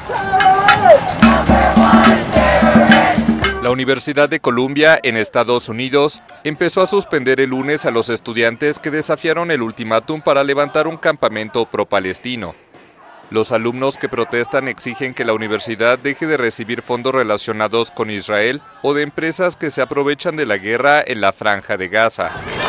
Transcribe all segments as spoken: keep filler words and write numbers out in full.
La Universidad de Columbia, en Estados Unidos, empezó a suspender el lunes a los estudiantes que desafiaron el ultimátum para levantar un campamento pro-palestino. Los alumnos que protestan exigen que la universidad deje de recibir fondos relacionados con Israel o de empresas que se aprovechan de la guerra en la Franja de Gaza.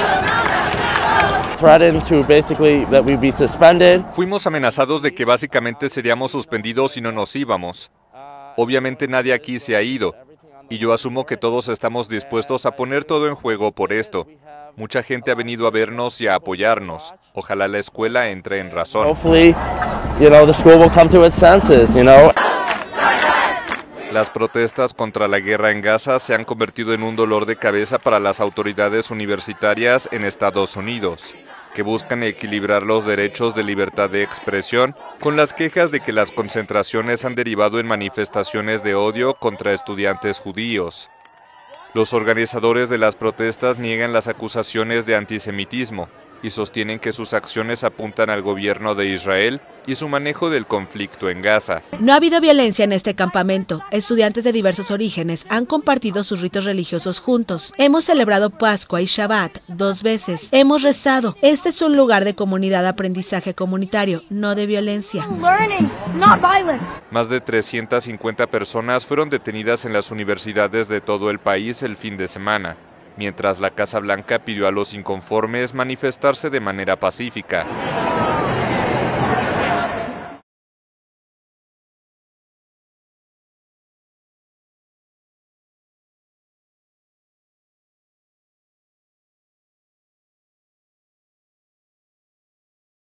Fuimos amenazados de que básicamente seríamos suspendidos si no nos íbamos. Obviamente nadie aquí se ha ido. Y yo asumo que todos estamos dispuestos a poner todo en juego por esto. Mucha gente ha venido a vernos y a apoyarnos. Ojalá la escuela entre en razón. Hopefully, you know, the school will come to its senses, you know. Las protestas contra la guerra en Gaza se han convertido en un dolor de cabeza para las autoridades universitarias en Estados Unidos, que buscan equilibrar los derechos de libertad de expresión con las quejas de que las concentraciones han derivado en manifestaciones de odio contra estudiantes judíos. Los organizadores de las protestas niegan las acusaciones de antisemitismo y sostienen que sus acciones apuntan al gobierno de Israel y su manejo del conflicto en Gaza. No ha habido violencia en este campamento. Estudiantes de diversos orígenes han compartido sus ritos religiosos juntos. Hemos celebrado Pascua y Shabbat dos veces. Hemos rezado. Este es un lugar de comunidad, de aprendizaje comunitario, no de violencia. Más de trescientas cincuenta personas fueron detenidas en las universidades de todo el país el fin de semana, mientras la Casa Blanca pidió a los inconformes manifestarse de manera pacífica.